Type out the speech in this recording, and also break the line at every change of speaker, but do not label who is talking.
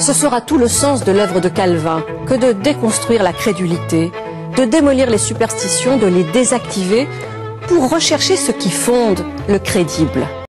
Ce sera tout le sens de l'œuvre de Calvin que de déconstruire la crédulité, de démolir les superstitions, de les désactiver pour rechercher ce qui fonde le crédible.